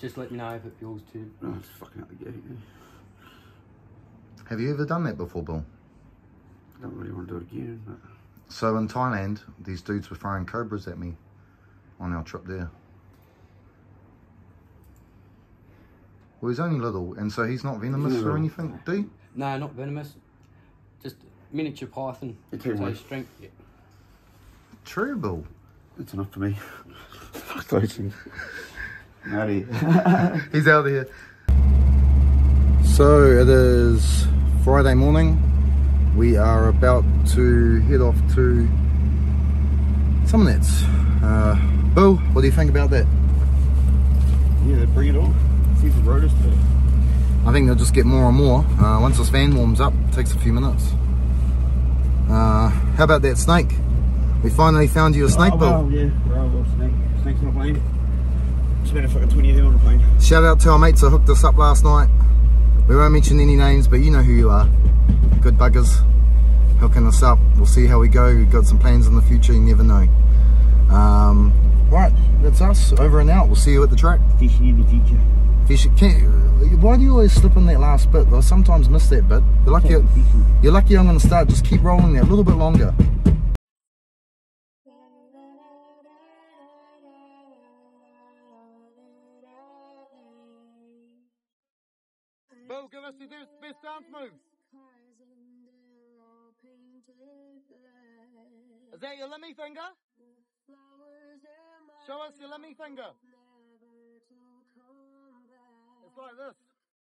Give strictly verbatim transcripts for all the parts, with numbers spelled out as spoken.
just let me know if it feels too. Oh, it's fucking out the gate. Yeah. Have you ever done that before, Bill? I don't really want to do it again. But... So in Thailand, these dudes were throwing cobras at me on our trip there. Well, he's only little, and so he's not venomous no. or anything, do you? No, not venomous. Just miniature python. So strength. Yeah. True, Bill. That's enough for me. Fuck those things. Matty. He's out of here. So it is Friday morning. We are about to head off to Summernats. Uh, Bill, what do you think about that? Yeah, bring it on. See if the Rota's today. I think they'll just get more and more. Uh, once this van warms up, it takes a few minutes. Uh, how about that snake? We finally found you a snake, oh, Bill. Oh, yeah, well, well, snake. Snake's on a plane. Spent a fucking twenty years on a plane. Shout out to our mates that hooked us up last night. We won't mention any names, but you know who you are. Good buggers. Hooking us up. We'll see how we go. We've got some plans in the future, you never know. Um, right, that's us. Over and out. We'll see you at the track. Fishing in the future. Fishing. Why do you always slip in that last bit? I sometimes miss that bit. You're lucky, you're lucky I'm going to start. Just keep rolling that a little bit longer. Bill, give us your best dance moves. Is that your lemmy finger? Show us your lemmy finger. It's like this.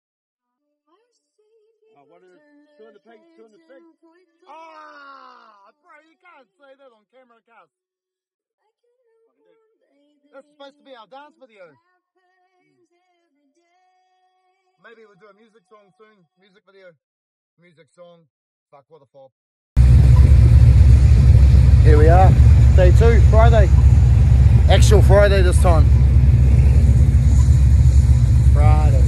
Oh, what is two in the pink, two in the stick? Ah, bro, you can't say that on camera, cuz. That's supposed to be our dance video. Maybe we'll do a music song soon. Music video. Music song. Fuck, what a fob. Here we are. Day two, Friday. Actual Friday this time. Friday.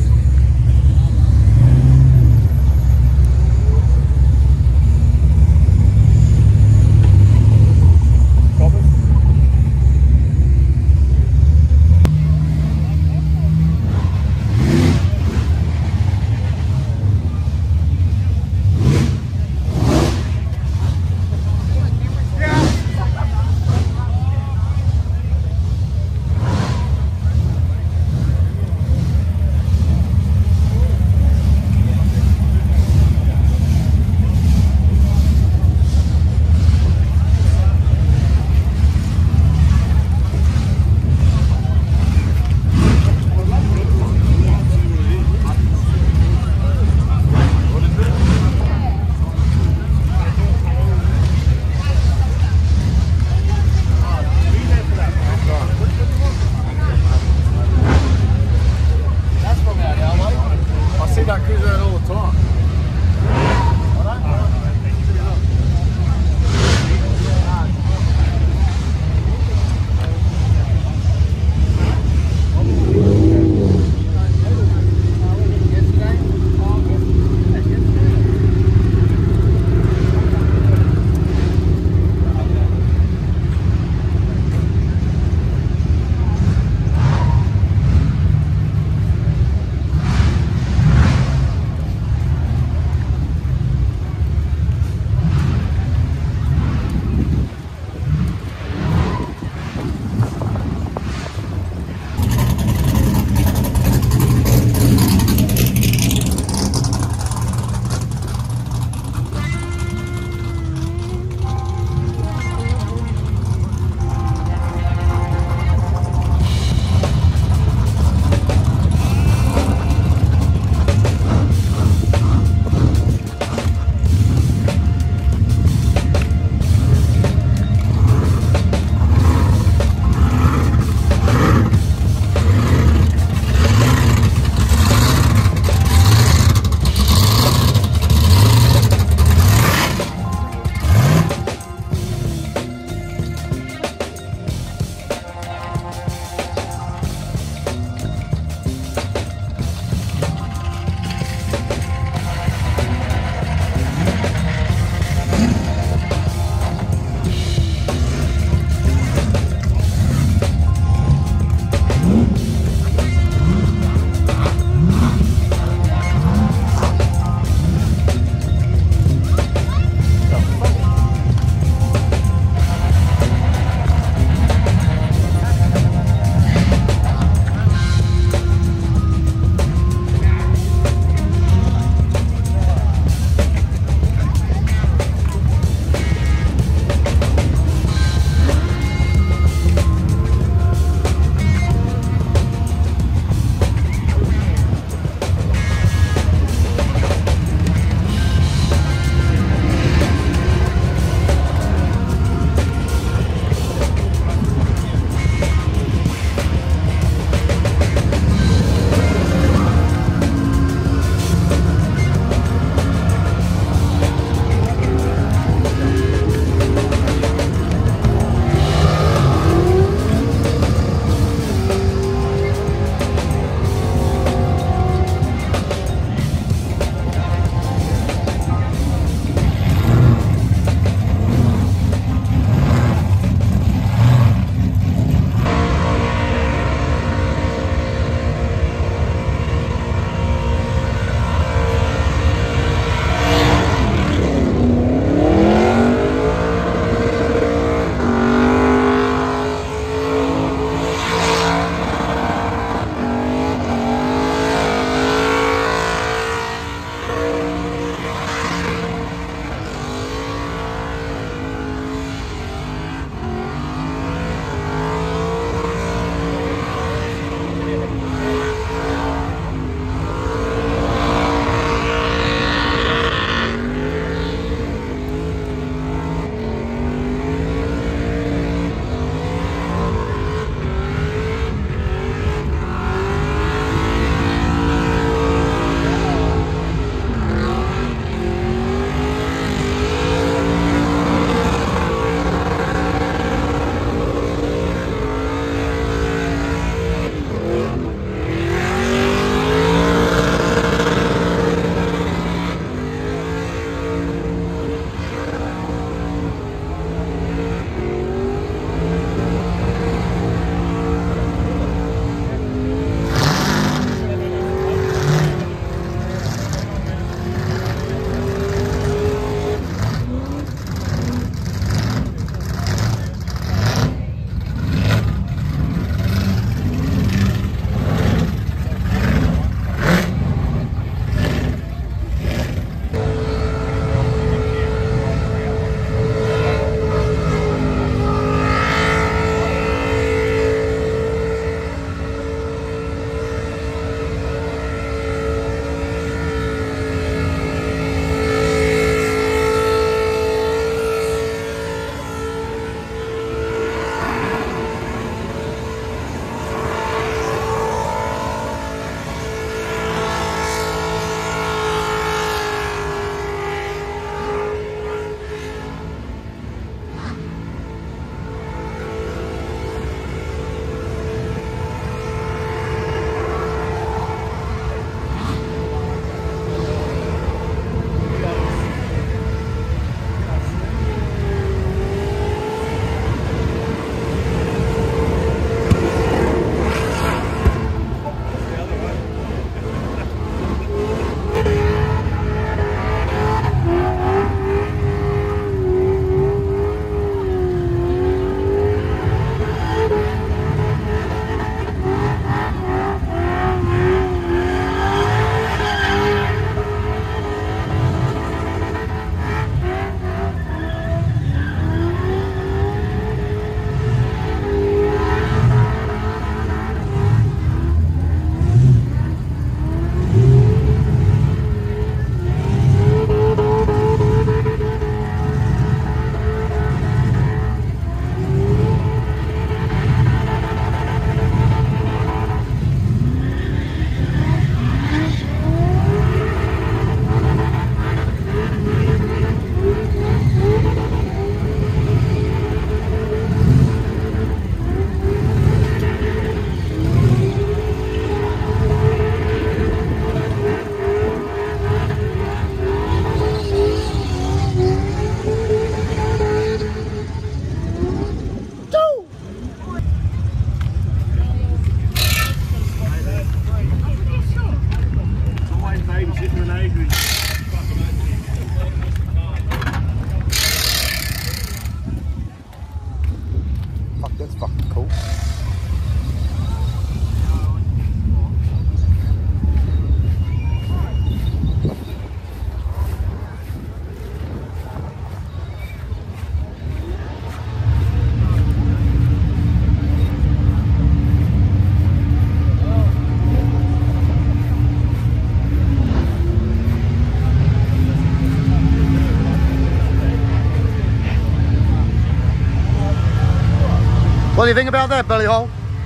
What do you think about that, Billy Hole?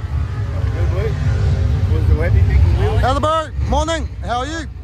How's the boat? Morning, how are you?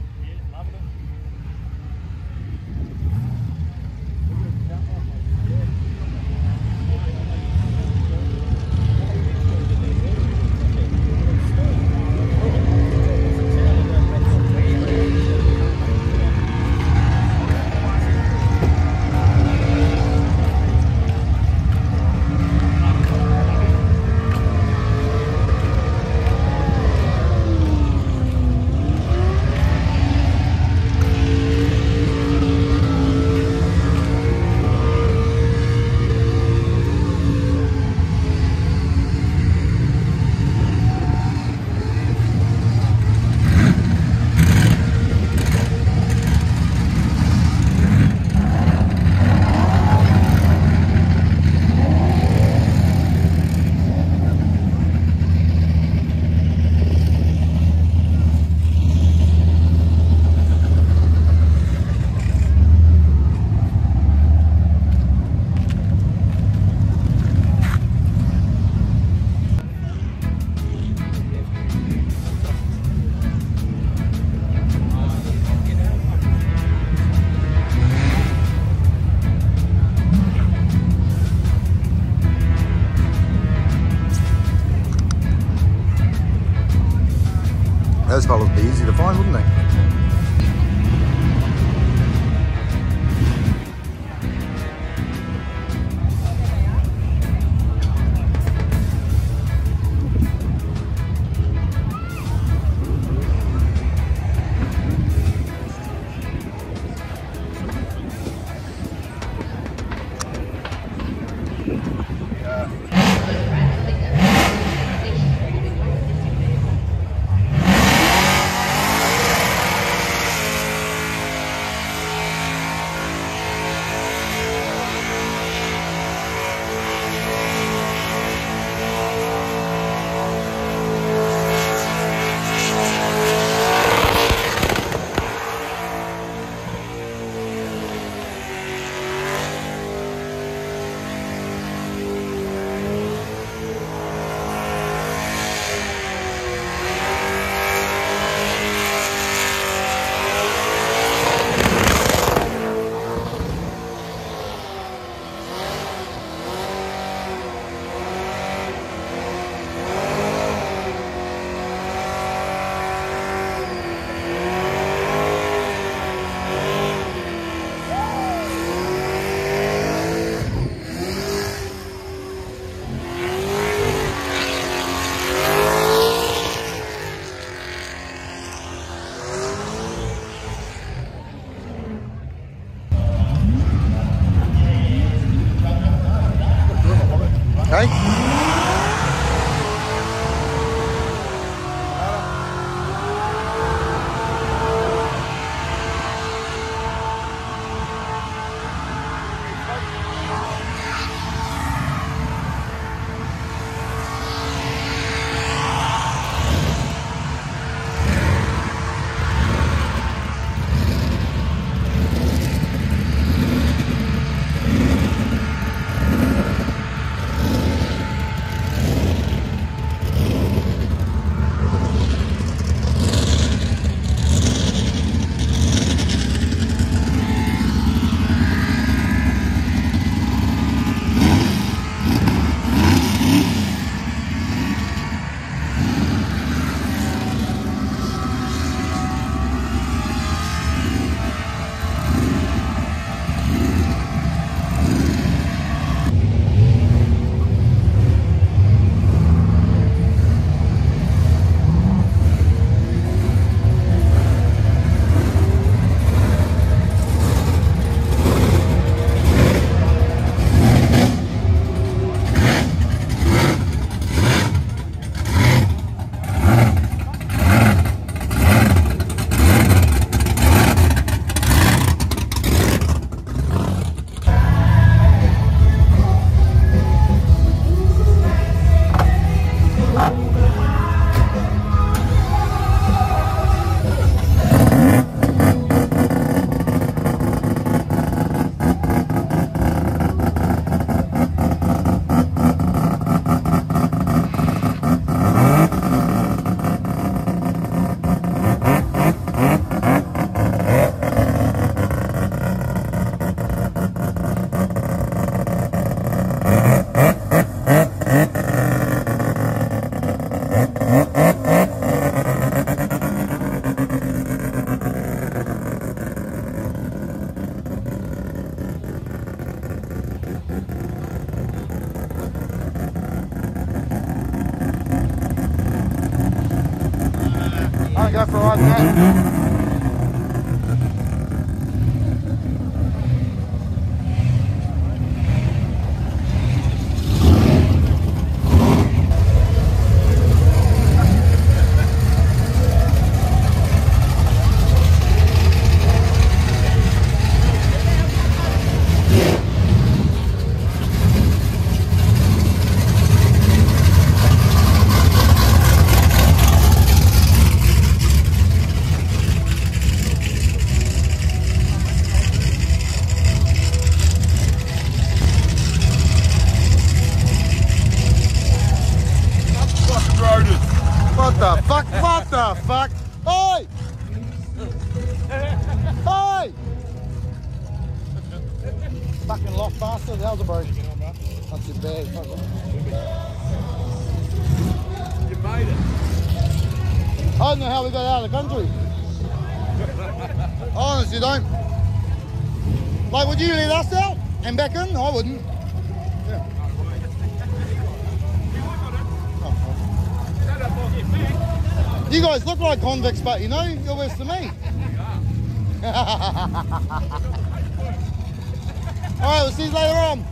Those fellas would be easy to find, wouldn't they? want to go for a ride in that? What the fuck? What the fuck? Oi! Oi! Fucking lock bastard, how's it, bro? Not too bad. You made it. I don't know how we got out of the country. I honestly don't. Like, would you let us out and back in? I wouldn't. Yeah. You guys look like convicts, but you know, you're worse than me. Alright, we'll see you later on.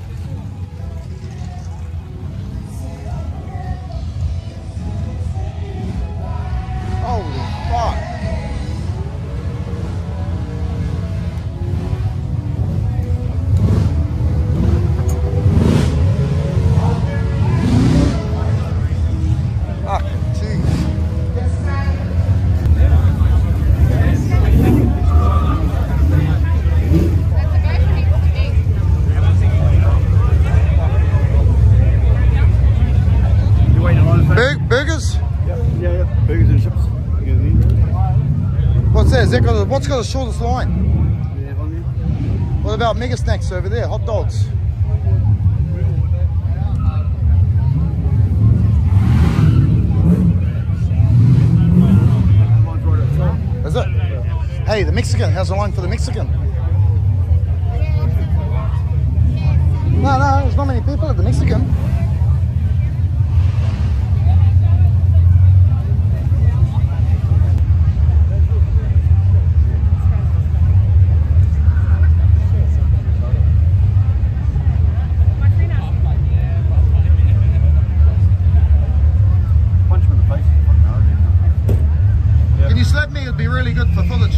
Holy fuck. What's that? Is that got a, what's got the shortest line? Yeah, on there. What about mega snacks over there? Hot dogs. Is it? Yeah. Hey, the Mexican. How's the line for the Mexican? No, no, there's not many people at the Mexican. Really good for footage.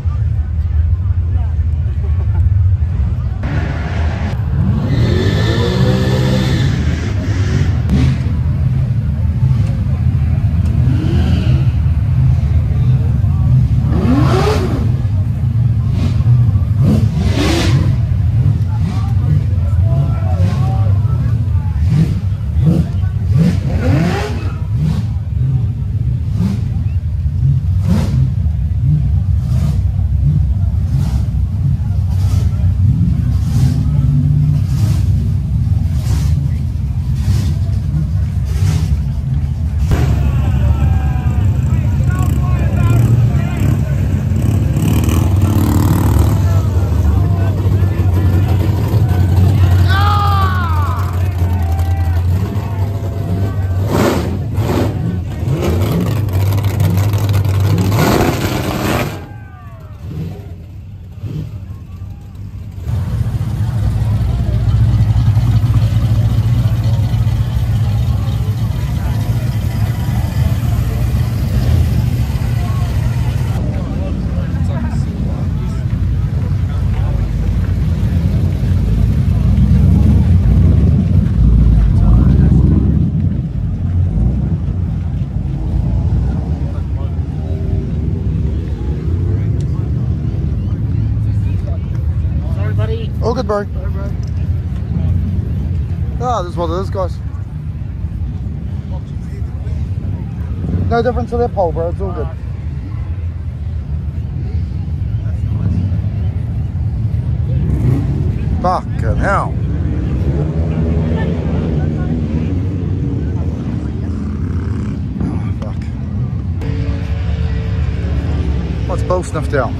All good, bro. Bye, bro. Ah, this is what it is, guys. No difference to their pole, bro. It's all good. Fucking hell. Oh, fuck. What's both sniffed out?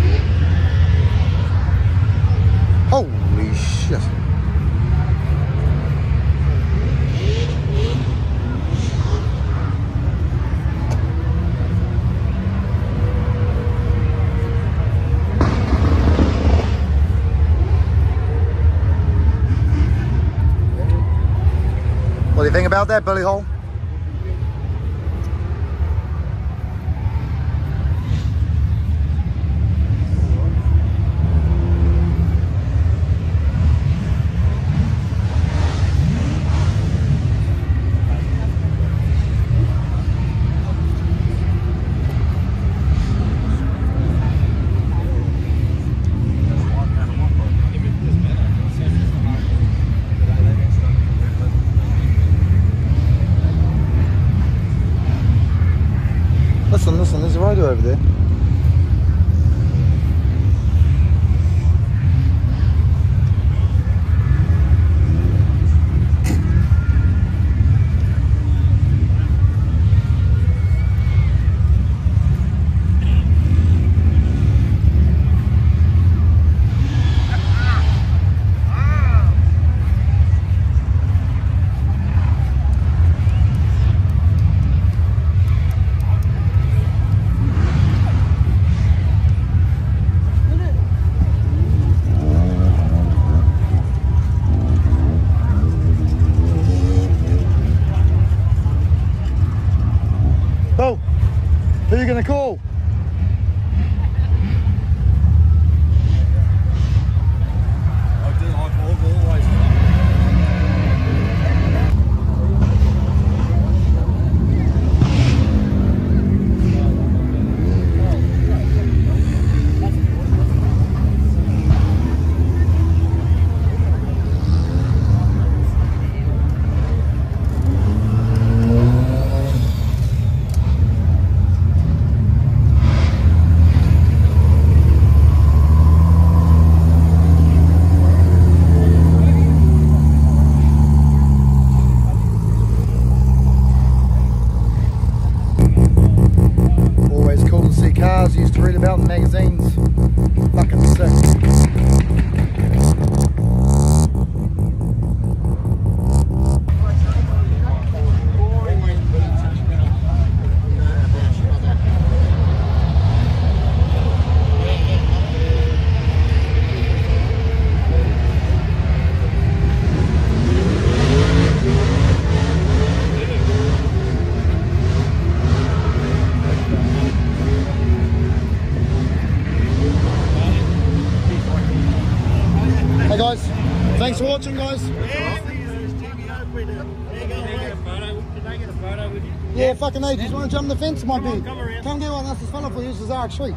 Holy shit. What do you think about that, Billy Hole? Listen, listen, there's a Rota over there. Bo, who are you going to call? I do, I've always cars used to read about in magazines. Fucking sick. Hey guys, thanks for watching, guys. Yeah, fucking ages. Want to jump the fence? Might be. Come get one. That's this fella for you. This is R X three.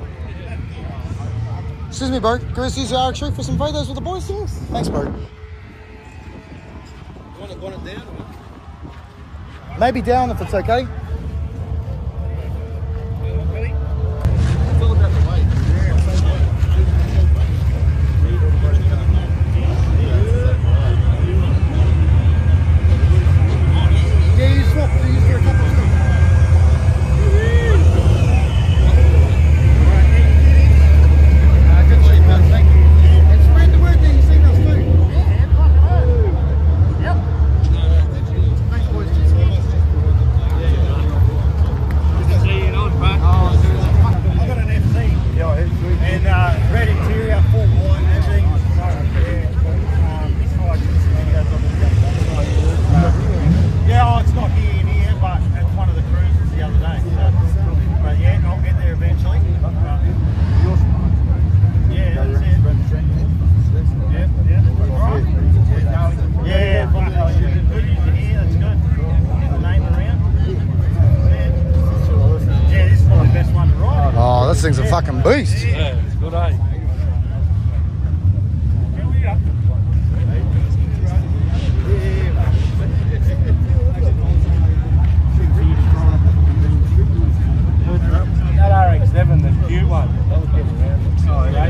Excuse me, bro. Can we use the R X three for some photos with the boys? Thanks, bro. Want it, want it down? Or? Maybe down if it's okay. This thing's a fucking beast. Yeah, it's good, eh? That R X seven, the cute one. That was getting around. Oh, yeah.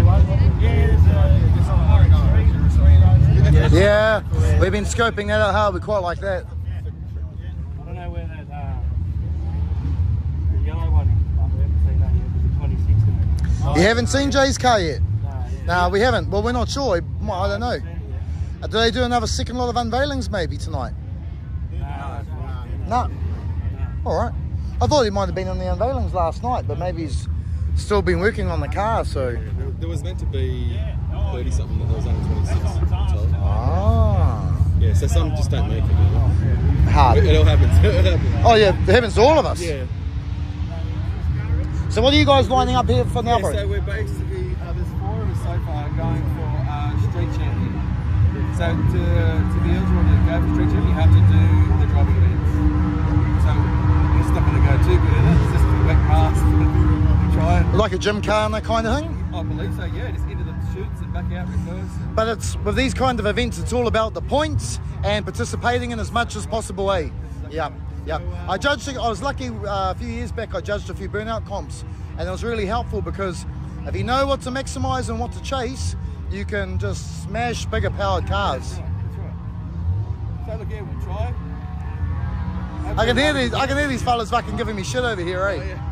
Yeah, there's a... Yeah, we've been scoping that out hard. We quite like that. I don't know where that... Uh, the yellow one is. We haven't seen that yet. There's a twenty-six in it. You haven't seen Jay's car yet? No, yeah. No, we haven't. Well, we're not sure. I don't know. Uh, do they do another second lot of unveilings maybe tonight? No. No. All right. I thought he might have been on the unveilings last night, but maybe he's still been working on the car, so... There was meant to be thirty something, but there was only twenty-six. Ah. Yeah, Yeah, so some just don't make it. Man. Hard. It, it all happens. It happens. Oh yeah, it happens to all of us. Yeah. So what are you guys lining up here for now? Yeah, so we're basically, uh, there's four of us so far going for uh, street champion. So to, to be eligible to go for street champion, you have to do the driving events. So it's not going to go too good in it. It's just wet grass. Try it. Like a gymkhana kind of thing? I believe so, yeah. Just into the chutes and back out reverse. And But it's with these kind of events, it's all about the points and participating in as much as possible, eh? Yeah, yeah. I judged. I was lucky uh, a few years back. I judged a few burnout comps, and it was really helpful because if you know what to maximise and what to chase, you can just smash bigger powered cars. that's right, that's right. So look here, we'll try. I can hear these. I can hear these fellas fucking giving me shit over here, eh? Oh, yeah.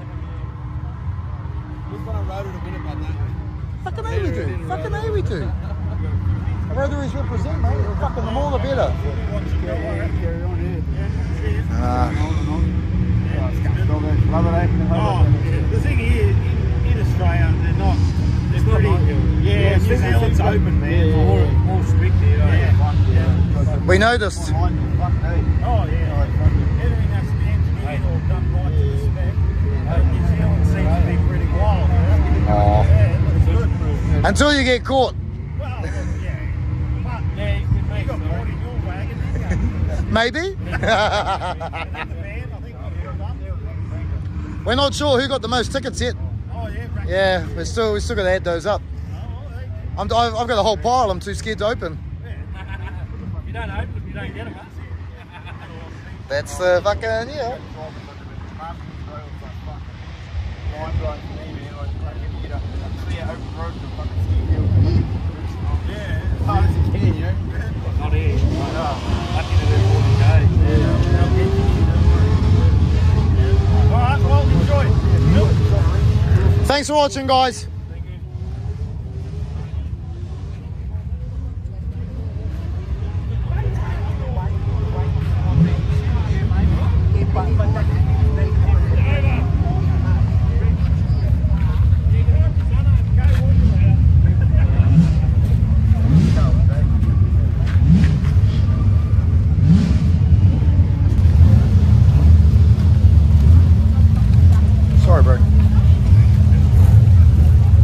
We've got a Rota to win it, but no. Fucking A we do. Fucking A we do. Rotaries represent, mate. Fucking the more the better. Uh, Oh, the thing is, in, in Australia, they're not. They're pretty. Yeah, New Zealand's open, man. More, more strict here. Yeah. Yeah. we noticed. Oh yeah. Everything has to be engineered or done right to the spec. But New Zealand seems to be pretty wild. Oh. Yeah, it looks good. Until you get caught. Well, yeah. But yeah, you could make got caught in your wagon, didn't you? Maybe. In the van, I think you got done. We're not sure who got the most tickets yet. Oh yeah. Right. Yeah, we're still we still got to add those up. Oh, hey. I'm, I've I've got a whole pile. I'm too scared to open. If you don't open them, you don't get them. That's the fucking yeah. Not here. Lucky to do forty K. Alright, well, enjoy. Thanks for watching, guys. Sorry, bro.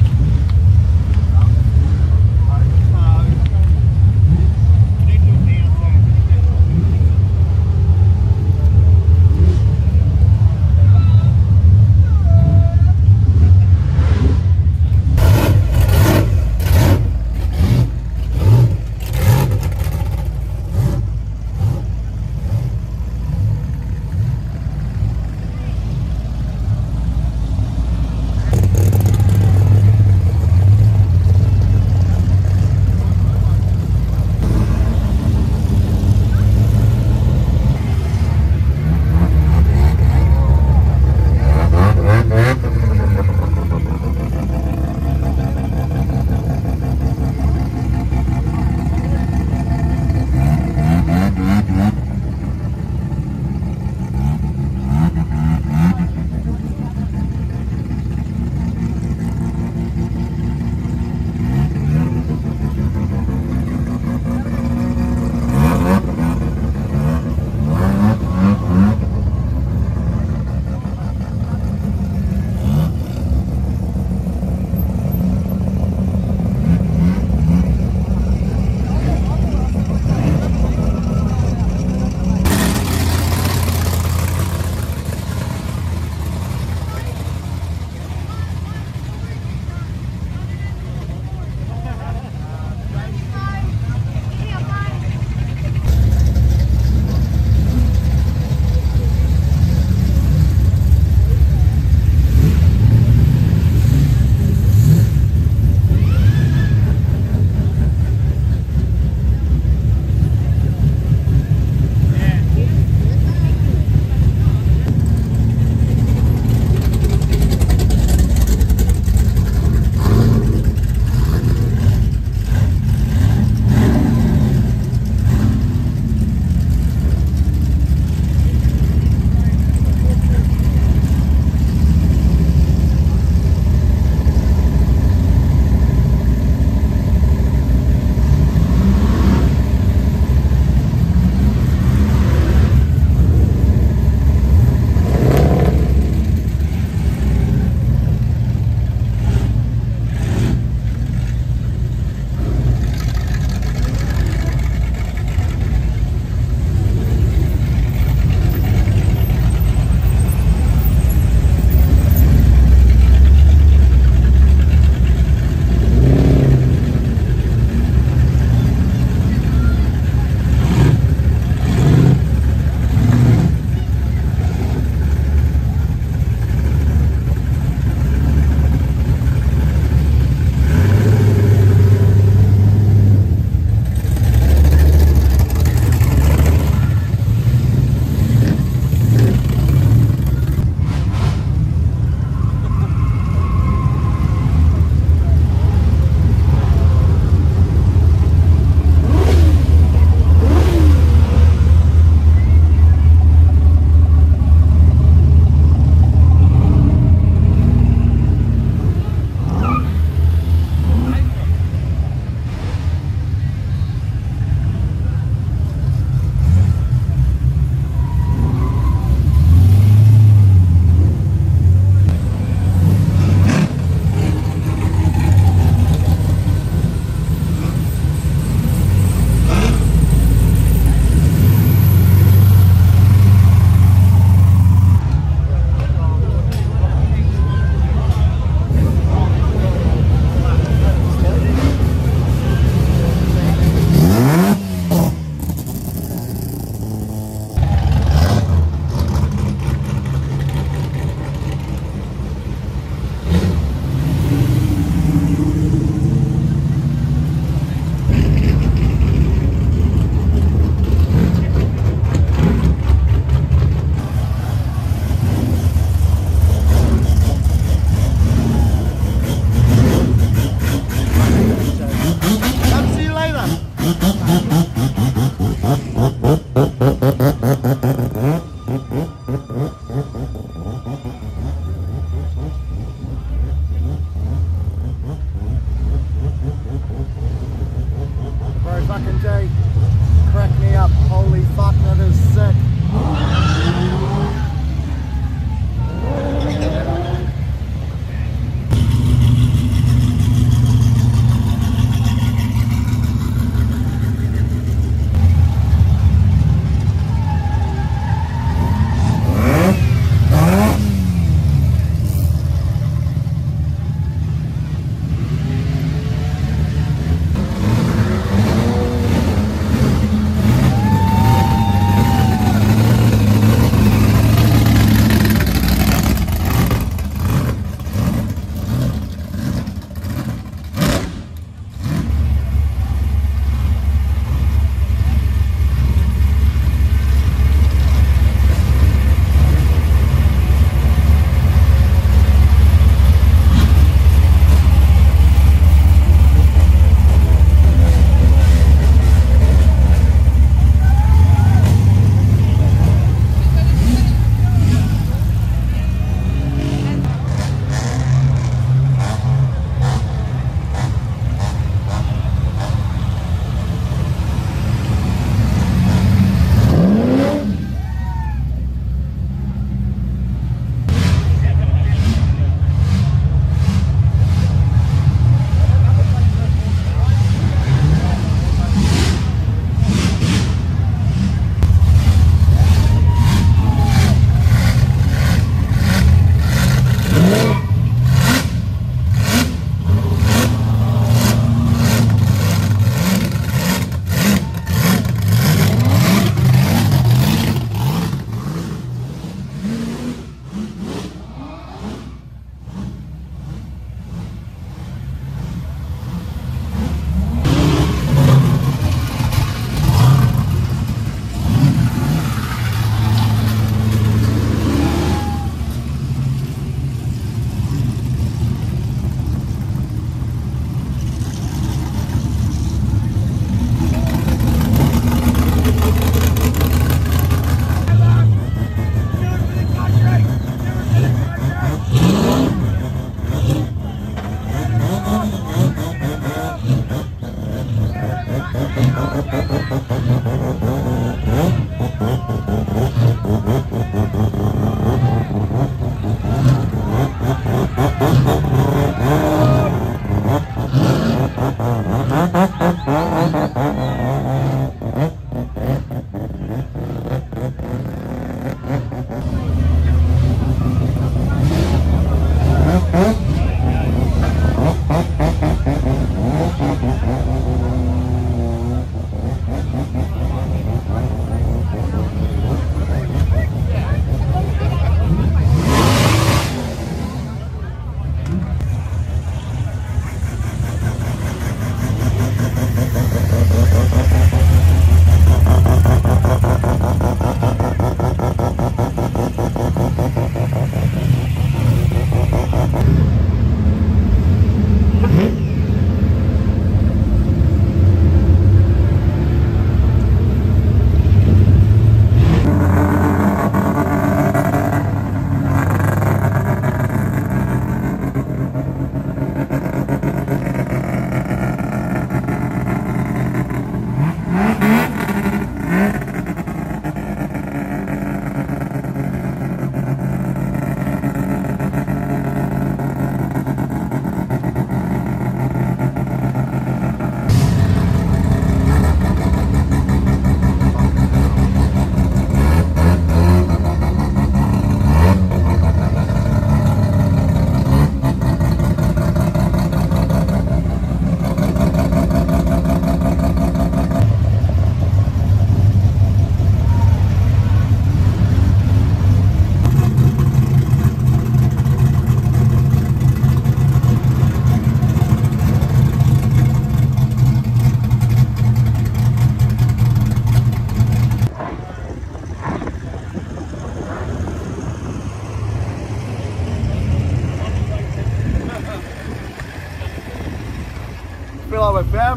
crack me up. Holy fuck, that is sick.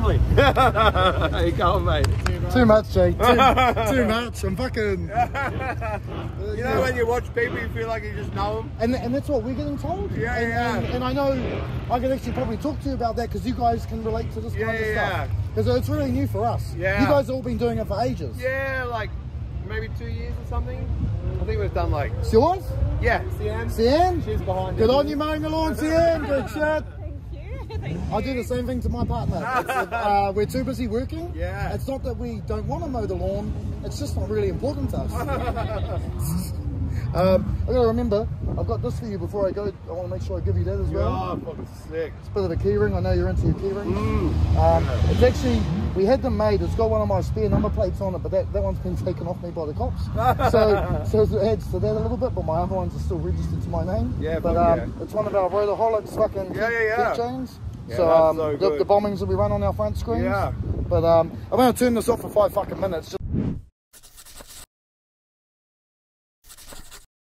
family. How you going, mate? Too much, Jake. Too, too much. I'm fucking... You know when you watch people, you feel like you just know them? And, and that's what we're getting told. Yeah, and, yeah. And, and I know I can actually probably talk to you about that because you guys can relate to this Yeah, kind of yeah. stuff. Because it's really new for us. Yeah. You guys have all been doing it for ages. Yeah, like maybe two years or something. I think we've done like... Yours? Yeah, Sian. Sian? She's behind Good you. on you mowing the lawn, Sian. Good shit. I do the same thing to my partner. It's, uh, we're too busy working. Yeah. It's not that we don't want to mow the lawn. It's just not really important to us. um, I gotta remember, I've got this for you before I go. I want to make sure I give you that as well. Oh, fucking sick. It's a bit of a key ring. I know you're into your key rings. Mm. Um, it's actually, we had them made. It's got one of my spare number plates on it, but that, that one's been taken off me by the cops. so, so it adds to that a little bit, but my other ones are still registered to my name. Yeah, but um, yeah. It's one of our Rotaholics fucking yeah, yeah, yeah. keychains. Yeah, so, um, so the, the bombings will be run on our front screens. Yeah. But um, I'm going to turn this off for five fucking minutes. Just